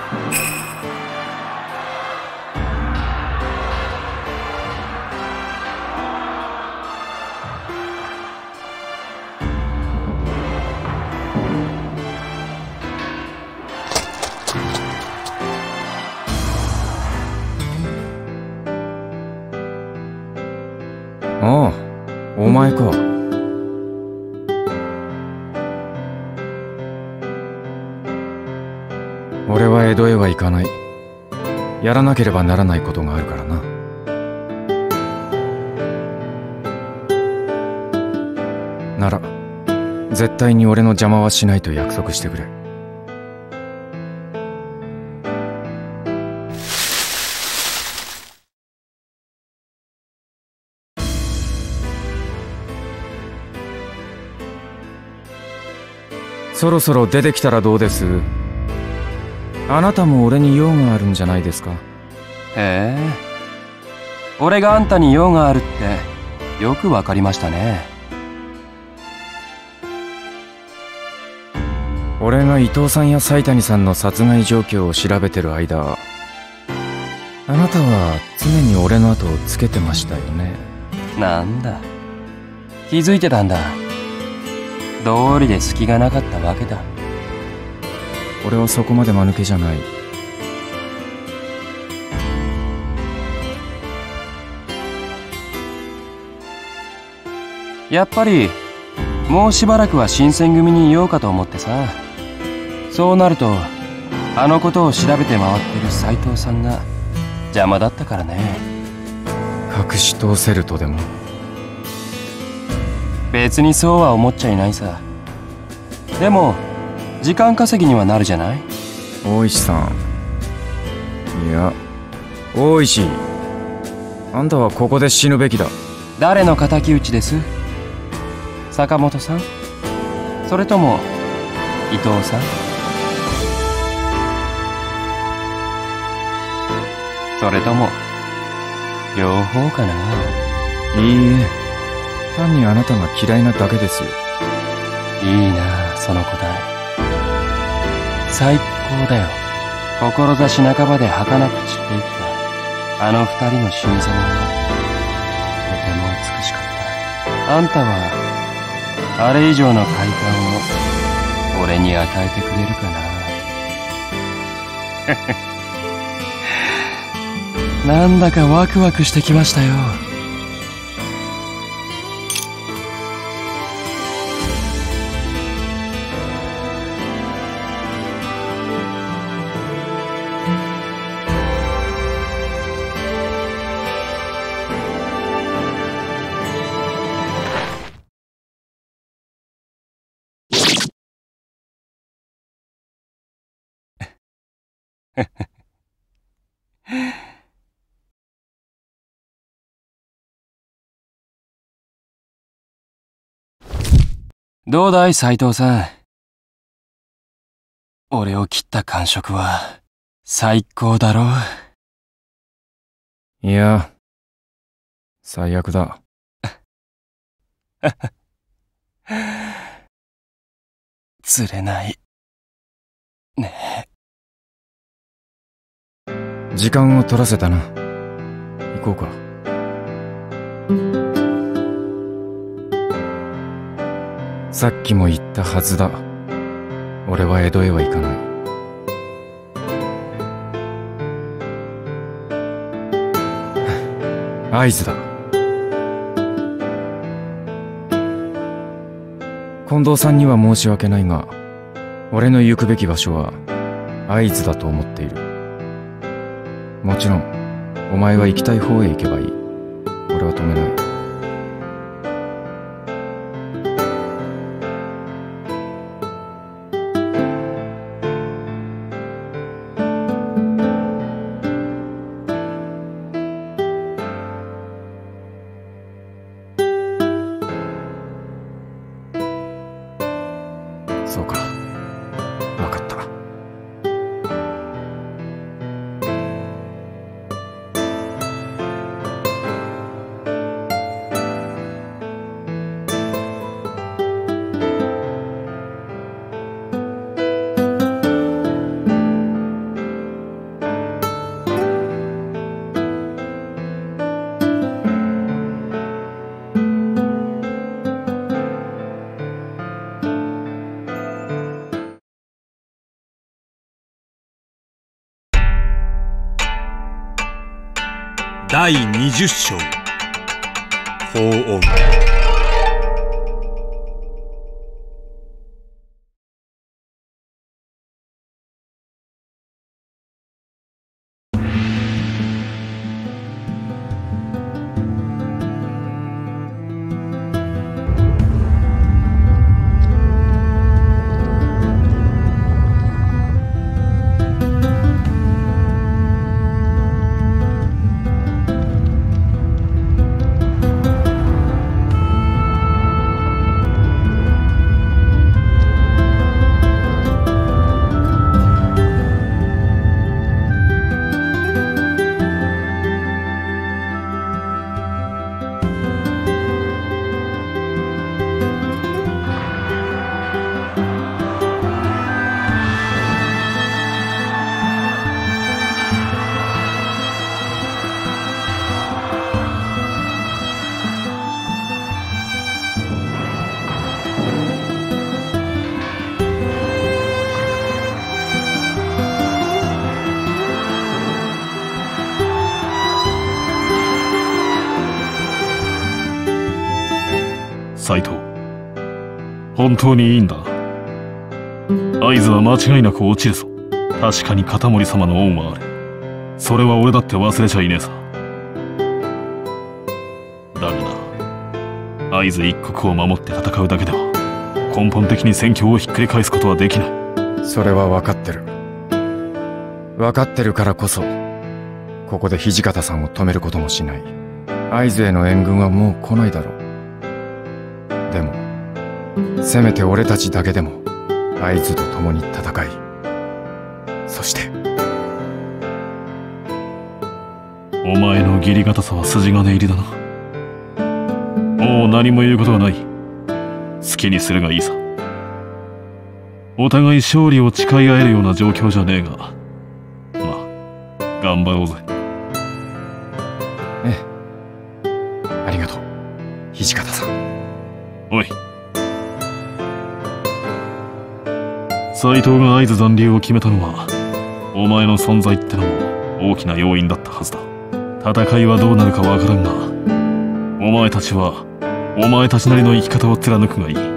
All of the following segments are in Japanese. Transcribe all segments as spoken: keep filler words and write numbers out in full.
ああ、お前か。俺は江戸へは行かない。やらなければならないことがあるからな。なら絶対に俺の邪魔はしないと約束してくれ。そろそろ出てきたらどうです？あなたも俺に用があるんじゃないですか？ へえ、俺があんたに用があるってよくわかりましたね。 俺が伊藤さんや斉谷さんの殺害状況を調べてる間、あなたは常に俺の後をつけてましたよね。 なんだ、気づいてたんだ。道理で隙がなかったわけだ。 俺はそこまで間抜けじゃない。 やっぱりもうしばらくは新選組にいようかと思ってさ。そうなるとあのことを調べて回ってる斉藤さんが邪魔だったからね。 隠し通せるとでも？ 別にそうは思っちゃいないさ。でも時間稼ぎにはなるじゃない？ 大石さん、いや大石、あんたはここで死ぬべきだ。 誰の敵討ちです？坂本さん？それとも伊藤さん？それとも両方かな？ いいえ、単にあなたが嫌いなだけですよ。 いいなあ、その答え。最高だよ。志半ばで儚く散っていったあの二人の死に様はとても美しかった。あんたはあれ以上の快感を俺に与えてくれるかな？なんだかワクワクしてきましたよ。どうだい斉藤さん。俺を切った感触は最高だろう。 いや、最悪だ。 釣れないねえ。時間を取らせたな。行こうか。さっきも言ったはずだ。俺は江戸へは行かない。合図だ。近藤さんには申し訳ないが、俺の行くべき場所は会津だと思っている。もちろんお前は行きたい方へ行けばいい。俺は止めない。そうか、分かった。 だいにじゅっ章報恩。 斎藤、本当にいいんだな。合図は間違いなく落ちるぞ。確かに片森様の恩はある。それは俺だって忘れちゃいねえさ。だがな、合図一国を守って戦うだけでは根本的に戦況をひっくり返すことはできない。 それは分かってる。分かってるからこそここで土方さんを止めることもしない。会津への援軍はもう来ないだろう。でもせめて俺たちだけでも会津と共に戦い、そしてお前の義理堅さは筋金入りだな。もう何も言うことはない。好きにするがいいさ。お互い勝利を誓い合えるような状況じゃねえが、まあ頑張ろうぜ。 ええ、ありがとう土方さん。 おい、斎藤が会津残留を決めたのはお前の存在ってのも大きな要因だったはずだ。戦いはどうなるかわからんが、お前たちはお前たちなりの生き方を貫くがいい。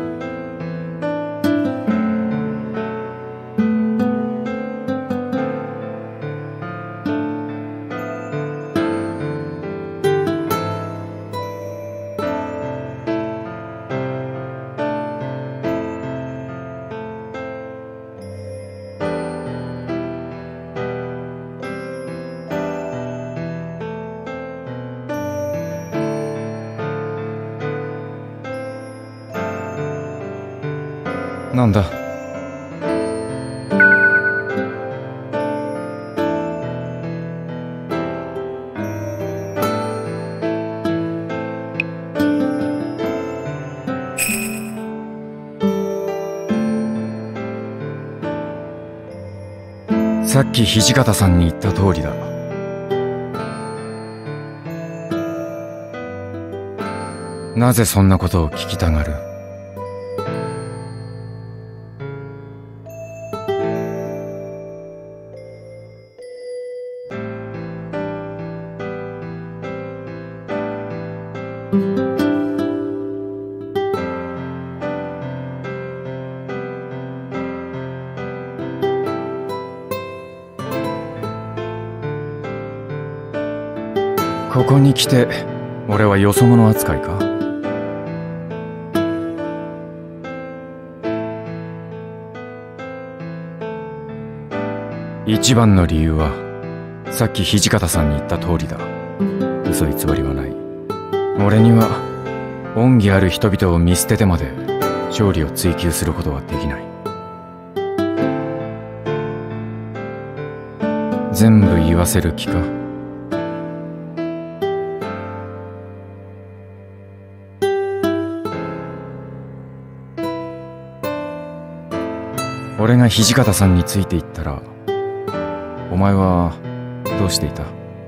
なんだ。さっき土方さんに言った通りだ。なぜそんなことを聞きたがる？ここに来て俺はよそ者扱いか？一番の理由はさっき土方さんに言った通りだ。嘘偽りはない。俺には恩義ある人々を見捨ててまで勝利を追求することはできない。全部言わせる気か？俺が土方さんについていったらお前はどうしていた？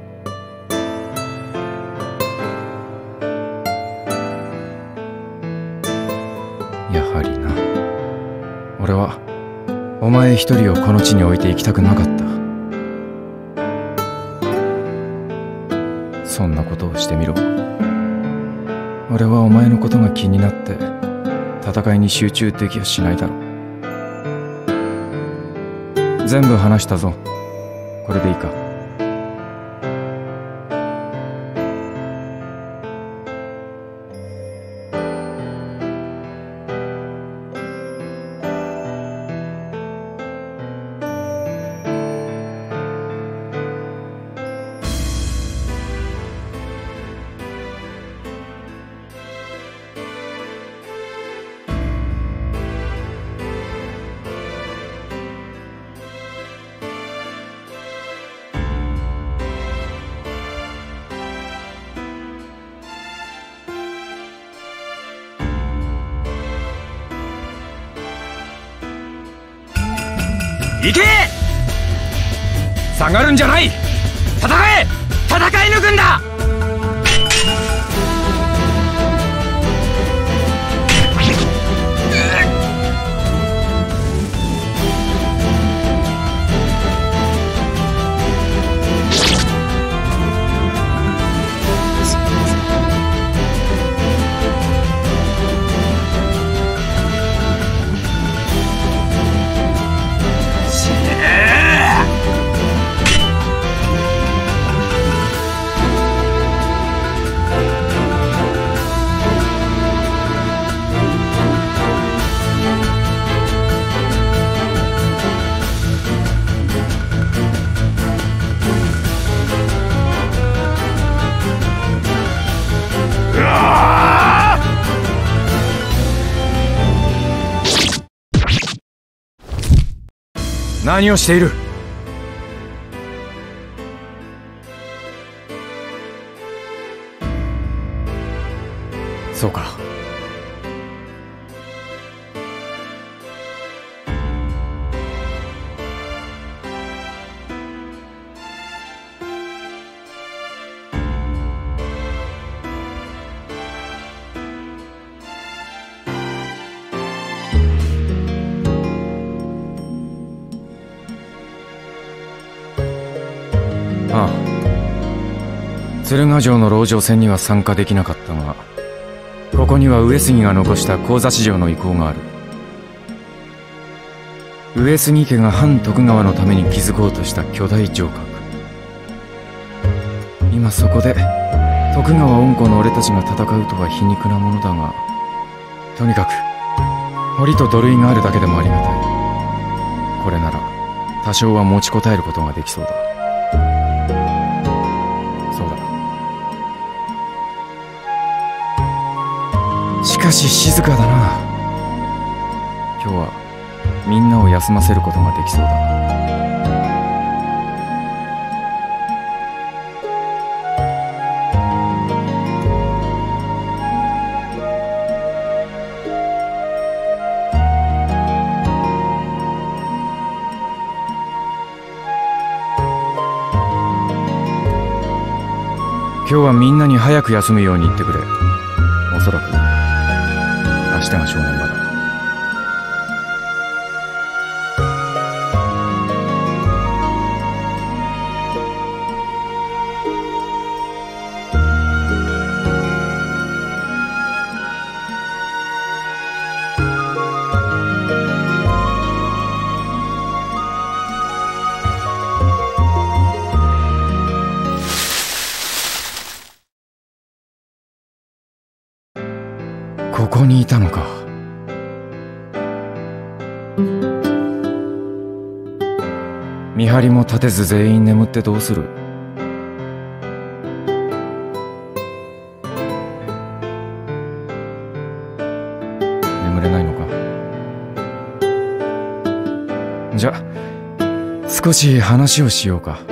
やはりな。俺はお前一人をこの地に置いていきたくなかった。 そんなことをしてみろ。俺はお前のことが気になって戦いに集中できやしないだろう。全部話したぞ。これでいいか。 行け！下がるんじゃない！戦え！戦い抜くんだ！何をしている？そうか。ああ、鶴ヶ城の籠城戦には参加できなかったが、ここには上杉が残した神座史上の遺構がある。上杉家が反徳川のために築こうとした巨大城郭。今そこで徳川恩子の俺たちが戦うとは皮肉なものだが、とにかく堀と土塁があるだけでもありがたい。これなら多少は持ちこたえることができそうだ。しかし静かだな。今日はみんなを休ませることができそうだ。今日はみんなに早く休むように言ってくれ。おそらく明日が正念場だ。ここにいたのか。見張りも立てず全員眠ってどうする。眠れないのか。じゃ少し話をしようか。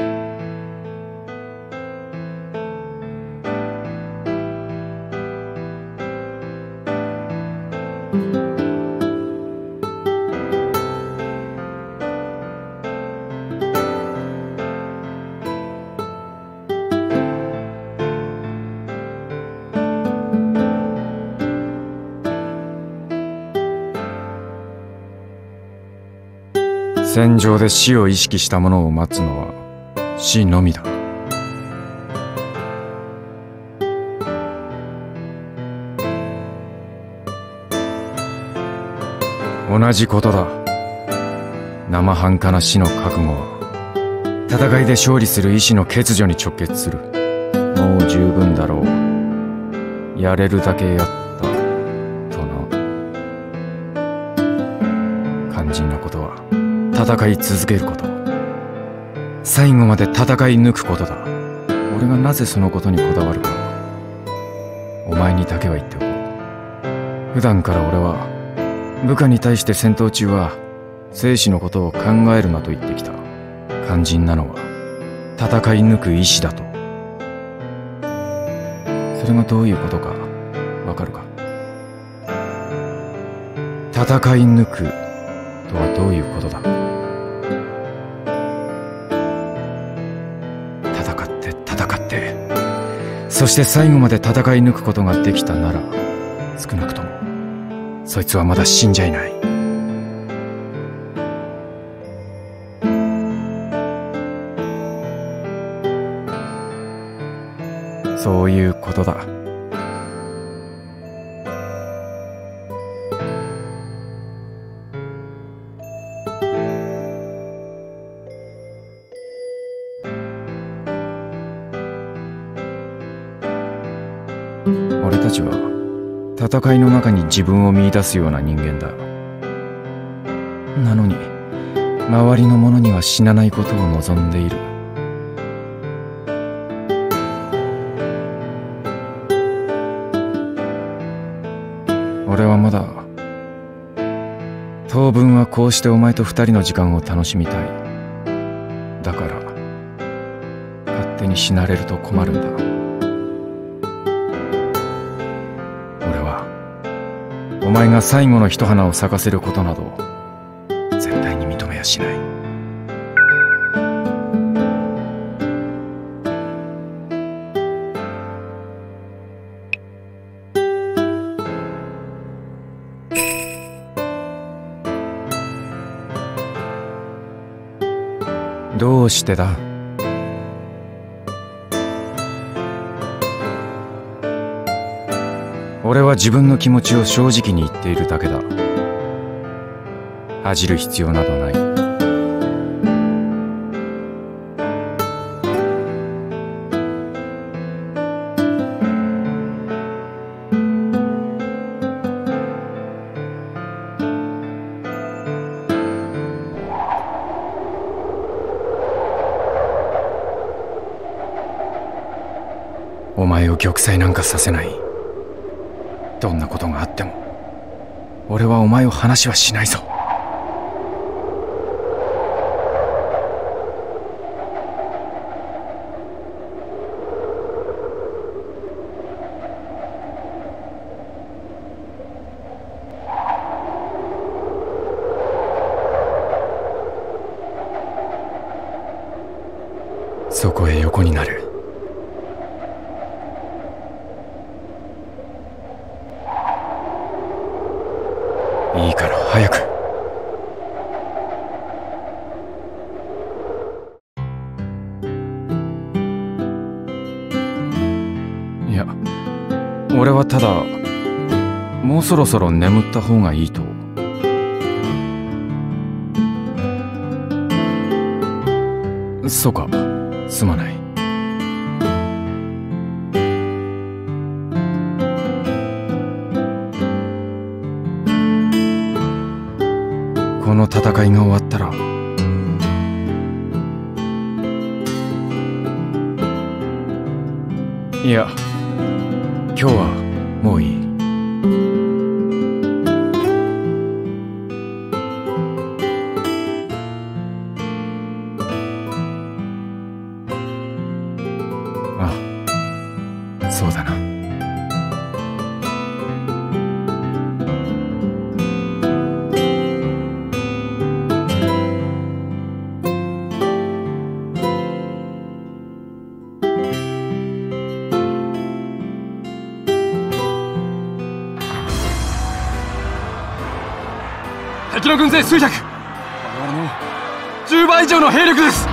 戦場で死を意識した者を待つのは死のみだ。 同じことだ。生半可な死の覚悟は戦いで勝利する意志の欠如に直結する。もう十分だろう。やれるだけやったとな。肝心なことは戦い続けること、最後まで戦い抜くことだ。俺がなぜそのことにこだわるか、お前にだけは言っておこう。普段から俺は部下に対して戦闘中は生死のことを考えるなと言ってきた。肝心なのは戦い抜く意志だと。それがどういうことかわかるか？戦い抜くとはどういうことだ？戦って戦って、そして最後まで戦い抜くことができたなら、少なくともそいつはまだ死んじゃいない。そういうことだ。俺たちは戦いの中に自分を見出すような人間だ。なのに周りの者には死なないことを望んでいる。俺はまだ当分はこうしてお前と二人の時間を楽しみたい。だから勝手に死なれると困るんだ。俺はお前が最後の一花を咲かせることなど絶対に認めやしない。どうしてだ？俺は自分の気持ちを正直に言っているだけだ。恥じる必要などない。お前を玉砕なんかさせない。どんなことがあっても俺はお前を話はしないぞ。そこへ横になる。いいから早く。いや、俺はただもうそろそろ眠った方がいいと。そうか、すまない。この戦いが終わったらいや、今日はもういい。ああ、そうだな。 敵の軍勢数百、我々のじゅうばい以上の兵力です。